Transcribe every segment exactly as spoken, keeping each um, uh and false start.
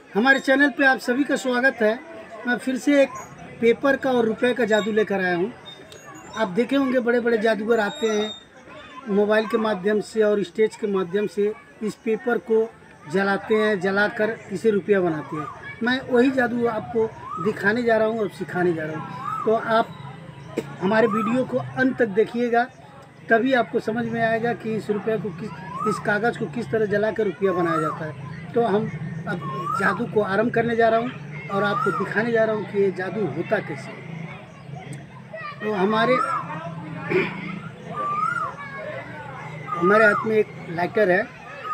हमारे चैनल पे आप सभी का स्वागत है। मैं फिर से एक पेपर का और रुपए का जादू लेकर आया हूँ। आप देखे होंगे बड़े बड़े जादूगर आते हैं मोबाइल के माध्यम से और स्टेज के माध्यम से इस पेपर को जलाते हैं, जलाकर इसे रुपया बनाते हैं। मैं वही जादू आपको दिखाने जा रहा हूँ और सिखाने जा रहा हूँ। तो आप हमारे वीडियो को अंत तक देखिएगा, तभी आपको समझ में आएगा कि इस रुपये को किस इस कागज़ को किस तरह जलाकर रुपया बनाया जाता है। तो हम अब जादू को आरंभ करने जा रहा हूँ और आपको दिखाने जा रहा हूँ कि ये जादू होता कैसे। तो हमारे हमारे हाथ में एक लाइटर है।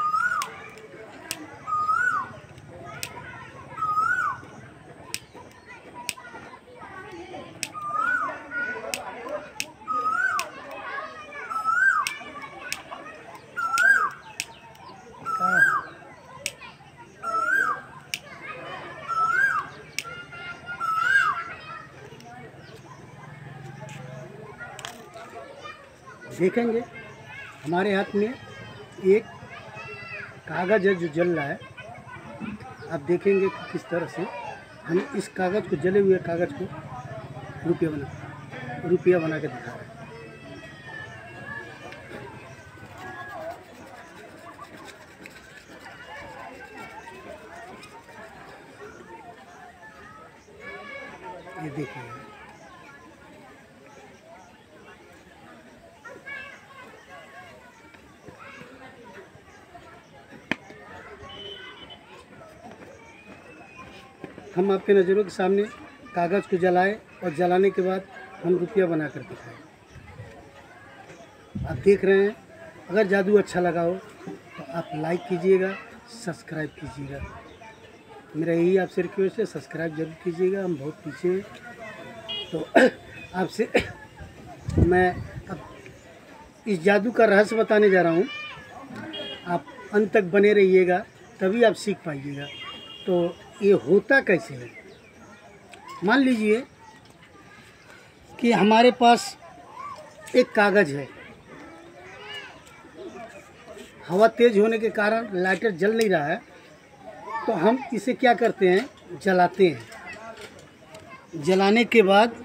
देखेंगे हमारे हाथ में एक कागज़ है जो जल रहा है। आप देखेंगे कि किस तरह से हम इस कागज़ को, जले हुए कागज़ को रुपया बना रुपया बना के दिखा रहे हैं। ये देखिए, हम आपके नज़रों के सामने कागज़ को जलाए और जलाने के बाद हम रुपया बना कर दिखाएं। आप देख रहे हैं। अगर जादू अच्छा लगा हो तो आप लाइक कीजिएगा, सब्सक्राइब कीजिएगा। मेरा यही आपसे रिक्वेस्ट है, सब्सक्राइब जरूर कीजिएगा। हम बहुत पीछे हैं। तो आपसे मैं अब इस जादू का रहस्य बताने जा रहा हूँ। आप अंत तक बने रहिएगा, तभी आप सीख पाइएगा। तो ये होता कैसे है। मान लीजिए कि हमारे पास एक कागज़ है। हवा तेज़ होने के कारण लाइटर जल नहीं रहा है, तो हम इसे क्या करते हैं, जलाते हैं। जलाने के बाद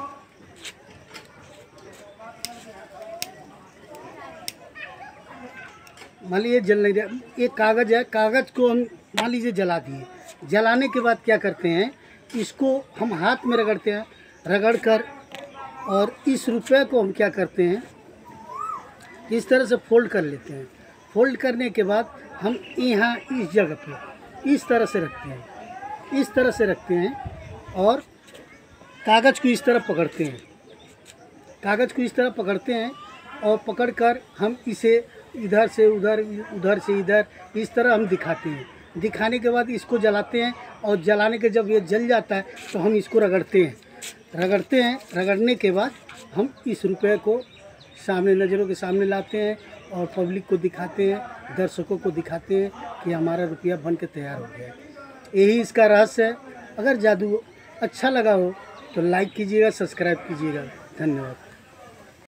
मान लीजिए जल नहीं रहा, एक कागज़ है, कागज़ को हम मान लीजिए जला दिए। जलाने के बाद क्या करते हैं, इसको हम हाथ में रगड़ते हैं, रगड़ कर और इस रुपये को हम क्या करते हैं, इस तरह से फोल्ड कर लेते हैं। फोल्ड करने के बाद हम यहाँ इस जगह पे इस तरह से रखते हैं, इस तरह से रखते हैं और कागज़ को इस तरह पकड़ते हैं। कागज़ को इस तरह पकड़ते हैं और पकड़कर हम इसे इधर से उधर, उधर से इधर, इस तरह हम दिखाते हैं। दिखाने के बाद इसको जलाते हैं और जलाने के जब ये जल जाता है तो हम इसको रगड़ते हैं रगड़ते हैं रगड़ने के बाद हम इस रुपये को सामने, नज़रों के सामने लाते हैं और पब्लिक को दिखाते हैं, दर्शकों को दिखाते हैं कि हमारा रुपया बन के तैयार हो गया है। यही इसका रहस्य है। अगर जादू अच्छा लगा हो तो लाइक कीजिएगा, सब्सक्राइब कीजिएगा। धन्यवाद।